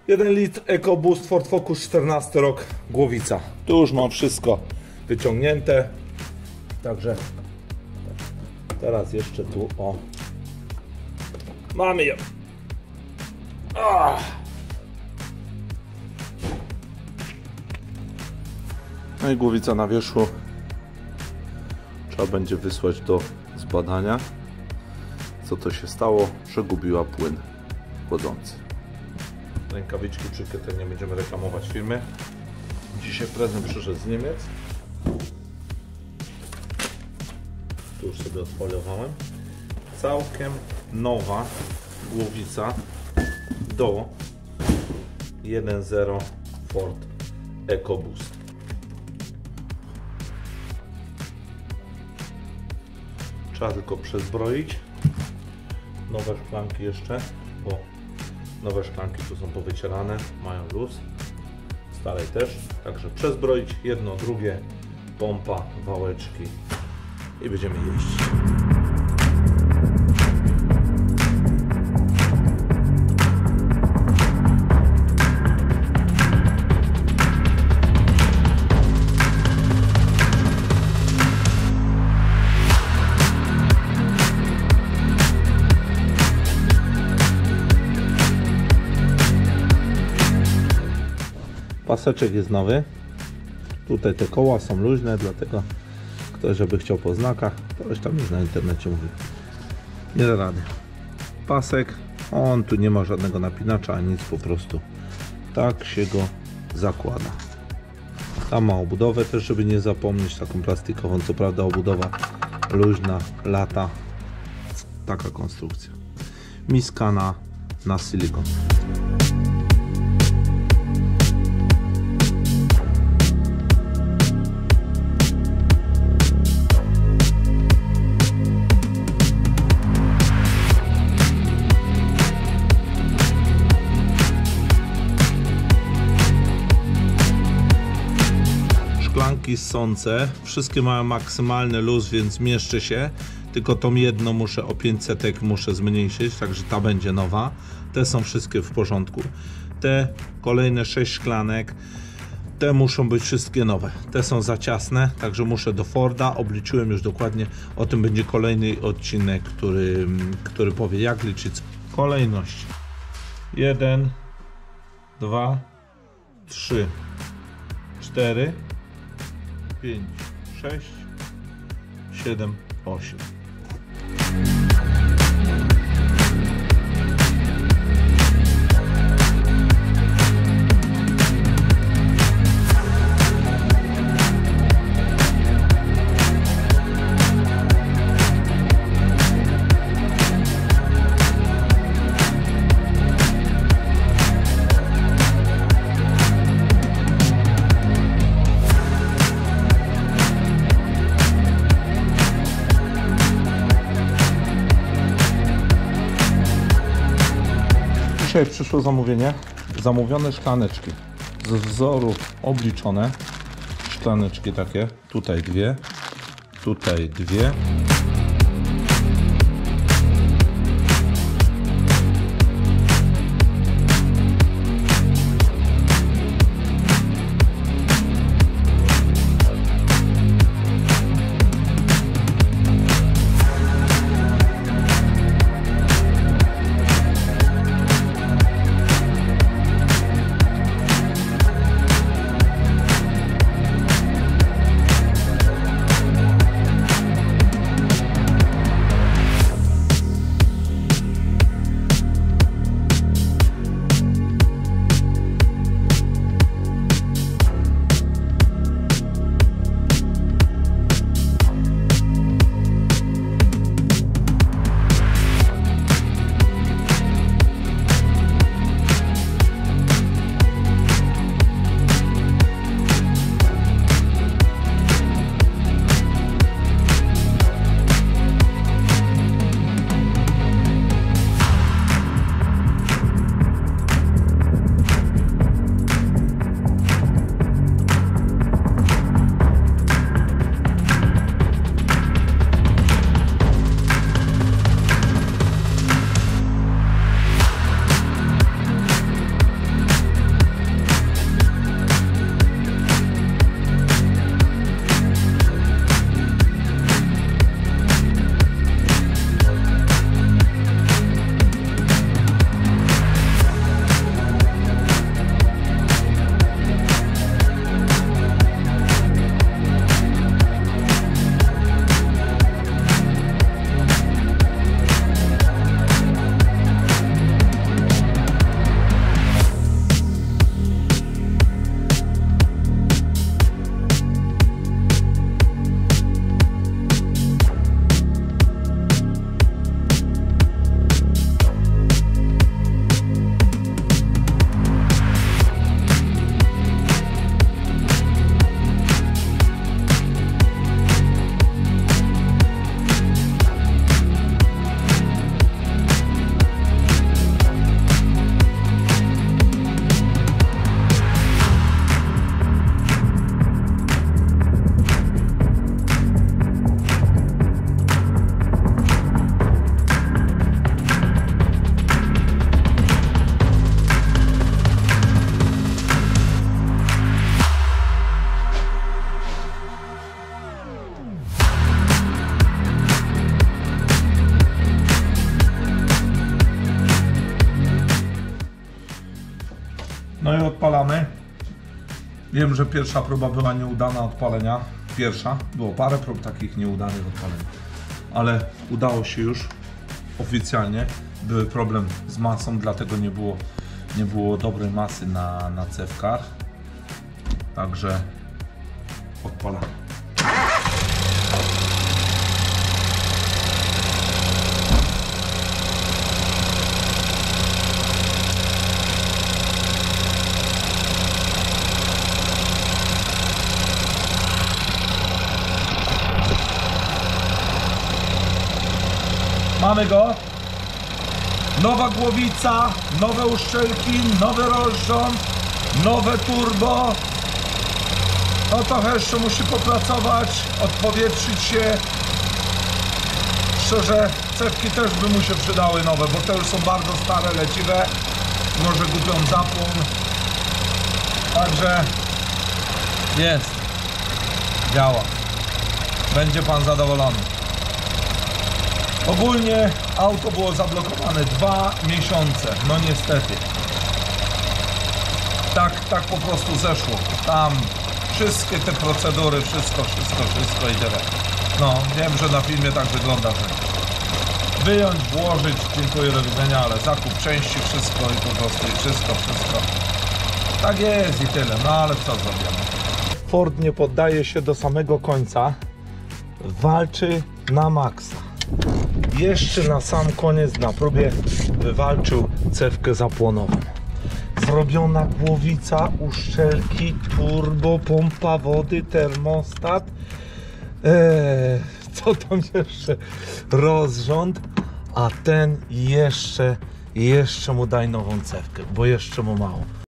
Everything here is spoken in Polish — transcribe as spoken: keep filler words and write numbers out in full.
jeden litr EcoBoost Ford Focus czternasty rok, głowica. Tu już mam wszystko wyciągnięte. Także teraz jeszcze tu, o. Mamy ją. Ah. No i głowica na wierzchu. Trzeba będzie wysłać do zbadania, co to się stało, że gubiła płyn chłodzący. Rękawiczki przykryte, nie będziemy reklamować firmy. Dzisiaj prezent przyszedł z Niemiec. Tu już sobie odfoliowałem. Całkiem nowa głowica do jeden zero Ford EcoBoost. Trzeba tylko przezbroić. Nowe szklanki jeszcze, bo nowe szklanki tu są powycierane, mają luz. Starej też. Także przezbroić jedno, drugie, pompa, wałeczki i będziemy jeździć. Paseczek jest nowy. Tutaj te koła są luźne, dlatego ktoś, żeby chciał po znakach, ktoś tam już na internecie mówi, nie da rady. Pasek, on tu nie ma żadnego napinacza, nic, po prostu tak się go zakłada. Tam ma obudowę też, żeby nie zapomnieć, taką plastikową, co prawda obudowa luźna, lata, taka konstrukcja. Miska na, na silikon. Szklanki ssące, wszystkie mają maksymalny luz, więc mieszczę się, tylko tą jedną muszę o pięćset muszę zmniejszyć, także ta będzie nowa. Te są wszystkie w porządku. Te kolejne sześć szklanek, te muszą być wszystkie nowe. Te są za ciasne, także muszę do Forda, obliczyłem już dokładnie, o tym będzie kolejny odcinek, który, który powie, jak liczyć kolejność. jeden, dwa, trzy, cztery, pięć, sześć, siedem, osiem. Dzisiaj przyszło zamówienie, zamówione szklaneczki z wzoru obliczone, szklaneczki takie, tutaj dwie, tutaj dwie. No i odpalamy. Wiem, że pierwsza próba była nieudana odpalenia. Pierwsza. Było parę prób takich nieudanych odpaleń. Ale udało się już oficjalnie. Był problem z masą, dlatego nie było, nie było dobrej masy na, na cewkach. Także odpalamy. Mamy go. Nowa głowica, nowe uszczelki, nowy rozrząd, nowe turbo. No trochę jeszcze musi popracować, odpowietrzyć się. Szczerze, cewki też by mu się przydały nowe, bo te już są bardzo stare, leciwe. Może gubią zapłon. Także jest. Działa. Będzie pan zadowolony. Ogólnie auto było zablokowane dwa miesiące, no niestety. Tak, tak po prostu zeszło. Tam wszystkie te procedury, wszystko, wszystko, wszystko i tyle. No, wiem, że na filmie tak wygląda, że wyjąć, włożyć, dziękuję, do widzenia, ale zakup części, wszystko i po prostu i wszystko, wszystko. Tak jest i tyle, no ale co zrobimy. Ford nie poddaje się do samego końca. Walczy na maksa. Jeszcze na sam koniec na próbie wywalczył cewkę zapłonową. Zrobiona głowica, uszczelki, turbo, pompa wody, termostat. Eee, co tam jeszcze? Rozrząd. A ten jeszcze, jeszcze mu daj nową cewkę, bo jeszcze mu mało.